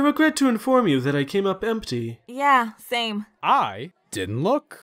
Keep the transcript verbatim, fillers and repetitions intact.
regret to inform you that I came up empty. Yeah, same. I didn't look.